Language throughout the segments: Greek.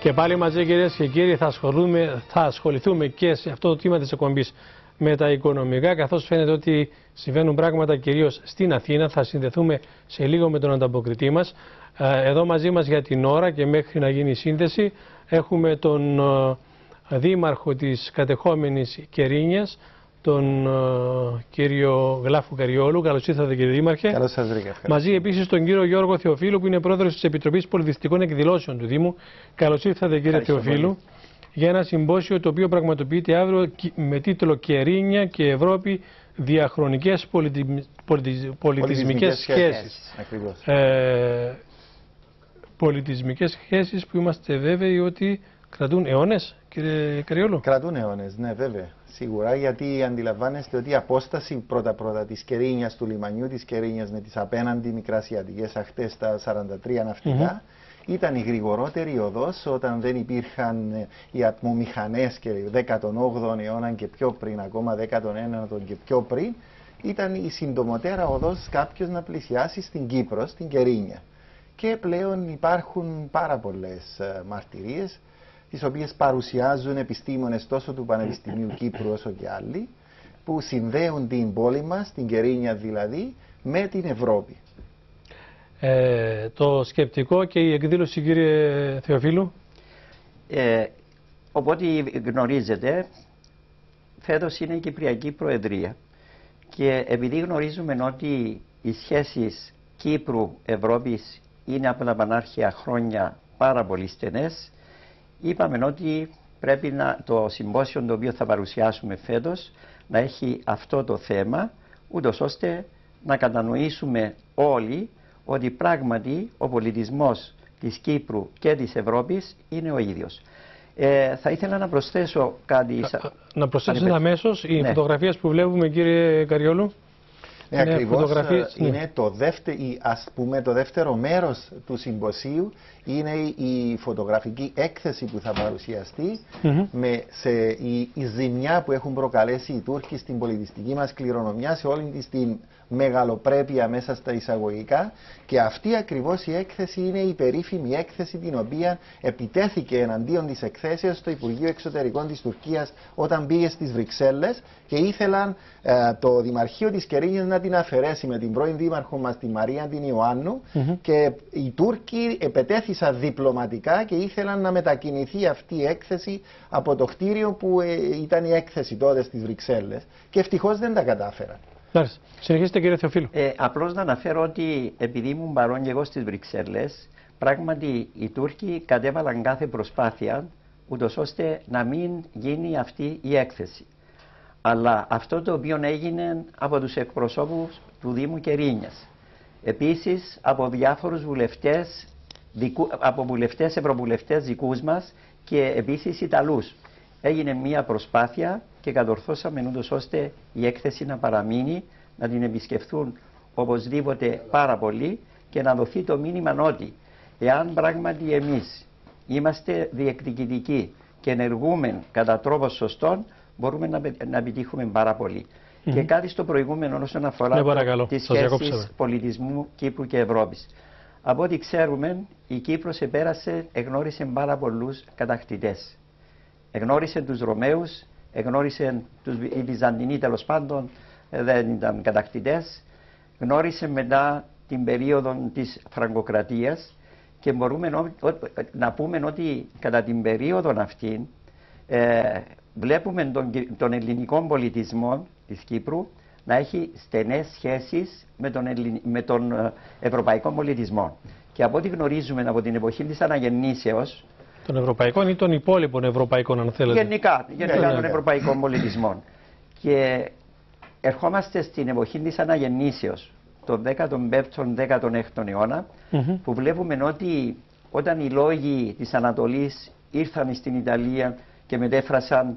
Και πάλι μαζί, κυρίες και κύριοι, θα ασχοληθούμε και σε αυτό το τμήμα της εκπομπής με τα οικονομικά, καθώς φαίνεται ότι συμβαίνουν πράγματα κυρίως στην Αθήνα. Θα συνδεθούμε σε λίγο με τον ανταποκριτή μας. Εδώ μαζί μας για την ώρα και μέχρι να γίνει η σύνδεση έχουμε τον δήμαρχο της κατεχόμενης Κερίνιας, τον κύριο Γλάφου Καριόλου. Καλώς ήρθατε, κύριε Δήμαρχε. Καλώς σας βρήκα. Μαζί επίσης τον κύριο Γιώργο Θεοφίλου, που είναι πρόεδρος της Επιτροπής Πολιτιστικών Εκδηλώσεων του Δήμου. Καλώς ήρθατε, κύριε Θεοφίλου, για ένα συμπόσιο το οποίο πραγματοποιείται αύριο με τίτλο «Κερίνια και Ευρώπη, διαχρονικές πολιτισμικές σχέσεις». Πολιτισμικές σχέσεις που είμαστε βέβαιοι ότι κρατούν αιώνες, κύριε Καριόλου. Κρατούν αιώνες, ναι, βέβαια. Σίγουρα, γιατί αντιλαμβάνεστε ότι η απόσταση πρώτα-πρώτα της Κερίνιας, του λιμανιού της Κερίνιας με τις απέναντι μικρασιατικές ακτές, τα 43 ναυτικά, ήταν η γρηγορότερη οδός όταν δεν υπήρχαν οι ατμομηχανές και 18ο αιώνα και πιο πριν, ακόμα 19ο και πιο πριν, ήταν η συντομότερα οδός κάποιος να πλησιάσει στην Κύπρο, στην Κερίνια. Και πλέον υπάρχουν πάρα πολλές μαρτυρίες, τις οποίες παρουσιάζουν επιστήμονες τόσο του Πανεπιστημίου Κύπρου όσο και άλλοι, που συνδέουν την πόλη μας, την Κερίνια δηλαδή, με την Ευρώπη. Το σκεπτικό και η εκδήλωση, κύριε Θεοφίλου. Οπότε γνωρίζετε, φέτος είναι η Κυπριακή Προεδρία και επειδή γνωρίζουμε ότι οι σχέσεις Κύπρου-Ευρώπης είναι από τα πανάρχια χρόνια πάρα πολύ στενές, είπαμε ότι πρέπει το συμπόσιο το οποίο θα παρουσιάσουμε φέτος να έχει αυτό το θέμα, ούτως ώστε να κατανοήσουμε όλοι ότι πράγματι ο πολιτισμός της Κύπρου και της Ευρώπης είναι ο ίδιος. Θα ήθελα να προσθέσω κάτι. Να προσθέσω αμέσως οι φωτογραφίες που βλέπουμε, κύριε Καριόλου. Ακριβώς, είναι το δεύτερο μέρος του συμποσίου, είναι η φωτογραφική έκθεση που θα παρουσιαστεί η ζημιά που έχουν προκαλέσει οι Τούρκοι στην πολιτιστική μας κληρονομιά, σε όλη της την μεγαλοπρέπεια μέσα στα εισαγωγικά, και αυτή ακριβώς η έκθεση είναι η περίφημη έκθεση την οποία επιτέθηκε εναντίον της εκθέσεως στο Υπουργείο Εξωτερικών της Τουρκίας όταν πήγε στις Βρυξέλλες και ήθελαν το Δημαρχείο της Κερίνιας να την αφαιρέσει με την πρώην δήμαρχο μας, τη Μαρία την Ιωάννου, και οι Τούρκοι επετέθησαν διπλωματικά και ήθελαν να μετακινηθεί αυτή η έκθεση από το κτίριο που ήταν η έκθεση τότε στις Βρυξέλλες, και ευτυχώς δεν τα κατάφεραν. Συνεχίστε, κύριε Θεοφίλου. Απλώς να αναφέρω ότι επειδή ήμουν παρόν και εγώ στις Βρυξέλλες, πράγματι οι Τούρκοι κατέβαλαν κάθε προσπάθεια ούτως ώστε να μην γίνει αυτή η έκθεση. Αλλά αυτό το οποίο έγινε από τους εκπροσώπους του Δήμου Κερίνιας, επίσης από διάφορους βουλευτές, ευρωβουλευτές δικούς μας και επίσης Ιταλούς, έγινε μια προσπάθεια και κατορθώσαμε ούτως ώστε η έκθεση να παραμείνει, να την επισκεφθούν οπωσδήποτε πάρα πολύ και να δοθεί το μήνυμα ότι εάν πράγματι εμείς είμαστε διεκδικητικοί και ενεργούμε κατά τρόπο σωστόν, μπορούμε να επιτύχουμε πάρα πολύ. Και κάτι στο προηγούμενο όσον αφορά τις σχέσεις πολιτισμού Κύπρου και Ευρώπης. Από ό,τι ξέρουμε, η Κύπρος εγνώρισε πάρα πολλούς κατακτητές. Εγνώρισε τους Ρωμαίους, εγνώρισε οι Βυζαντινοί, τέλος πάντων δεν ήταν κατακτητές. Γνώρισε μετά την περίοδο της Φραγκοκρατίας και μπορούμε να πούμε ότι κατά την περίοδο αυτή βλέπουμε τον ελληνικό πολιτισμό της Κύπρου να έχει στενές σχέσεις με τον ευρωπαϊκό πολιτισμό. Και από ό,τι γνωρίζουμε από την εποχή της αναγεννήσεως, των ευρωπαϊκών ή των υπόλοιπων ευρωπαϊκών, αν θέλετε. Γενικά των ευρωπαϊκών πολιτισμών. Και ερχόμαστε στην εποχή της αναγεννήσεως, τον 15ο-16ο αιώνα, που βλέπουμε ότι όταν οι λόγοι της Ανατολής ήρθαν στην Ιταλία και μετέφρασαν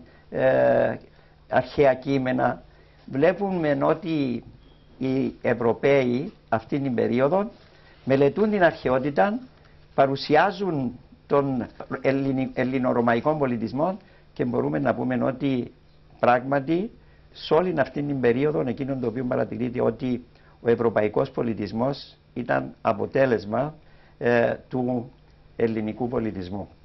αρχαία κείμενα, βλέπουμε ότι οι Ευρωπαίοι αυτήν την περίοδο μελετούν την αρχαιότητα, παρουσιάζουν τον ελληνορωμαϊκό πολιτισμό και μπορούμε να πούμε ότι πράγματι σε όλη αυτή την περίοδο εκείνον το οποίο παρατηρείται ότι ο ευρωπαϊκός πολιτισμός ήταν αποτέλεσμα του ελληνικού πολιτισμού.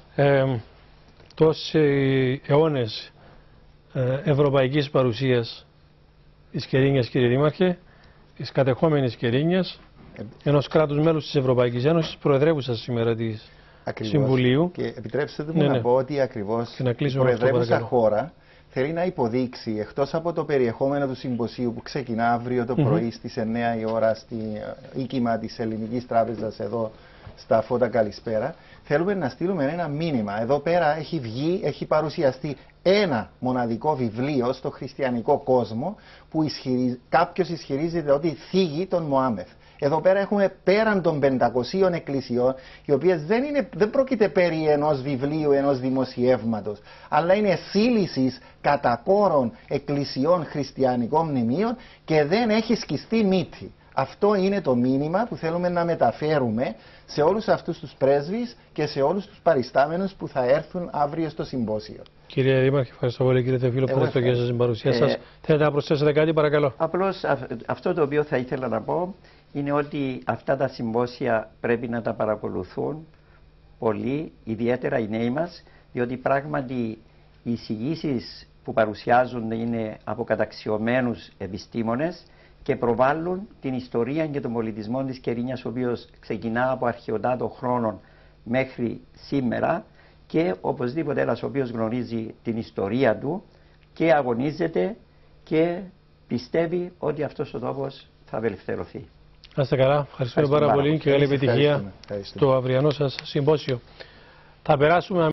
τόσοι αιώνες ευρωπαϊκής παρουσίας της Κερίνιας, κύριε Δήμαρχε, της κατεχόμενης Κερίνιας, ενός κράτους μέλους της Ευρωπαϊκής Ένωσης, προεδρεύουσα σήμερα της Συμβουλίου. Και επιτρέψτε μου να πω ότι ακριβώς η προεδρεύουσα χώρα θέλει να υποδείξει, εκτός από το περιεχόμενο του συμποσίου που ξεκινά αύριο το πρωί στις 9 η ώρα στη οίκημα της Ελληνικής Τράπεζας εδώ στα Φώτα Καλησπέρα, θέλουμε να στείλουμε ένα μήνυμα. Εδώ πέρα έχει παρουσιαστεί ένα μοναδικό βιβλίο στο χριστιανικό κόσμο που κάποιος ισχυρίζεται ότι θίγει τον Μωάμεθ. Εδώ πέρα έχουμε πέραν των 500 εκκλησιών, οι οποίες δεν πρόκειται περί ενός βιβλίου, ενός δημοσιεύματος, αλλά είναι σύλλησης κατά κόρον εκκλησιών χριστιανικών μνημείων και δεν έχει σκιστεί μύτη. Αυτό είναι το μήνυμα που θέλουμε να μεταφέρουμε σε όλους αυτούς τους πρέσβεις και σε όλους τους παριστάμενους που θα έρθουν αύριο στο συμπόσιο. Κύριε Δήμαρχε, ευχαριστώ πολύ. Κύριε Θεοφίλο, ευχαριστώ για την παρουσία σας. Θέλετε να προσθέσετε κάτι, παρακαλώ? Απλώς αυτό το οποίο θα ήθελα να πω είναι ότι αυτά τα συμπόσια πρέπει να τα παρακολουθούν πολύ, ιδιαίτερα οι νέοι μας, διότι πράγματι οι εισηγήσεις που παρουσιάζονται είναι από καταξιωμένους επιστήμονες και προβάλλουν την ιστορία και τον πολιτισμό της Κερίνιας, ο οποίος ξεκινά από αρχαιοτάτων χρόνων μέχρι σήμερα, και οπωσδήποτε ένας ο οποίος γνωρίζει την ιστορία του και αγωνίζεται και πιστεύει ότι αυτός ο τόπος θα απελευθερωθεί. Να είστε καλά, ευχαριστούμε πάρα πολύ και καλή επιτυχία στο αυριανό σας συμπόσιο. Θα περάσουμε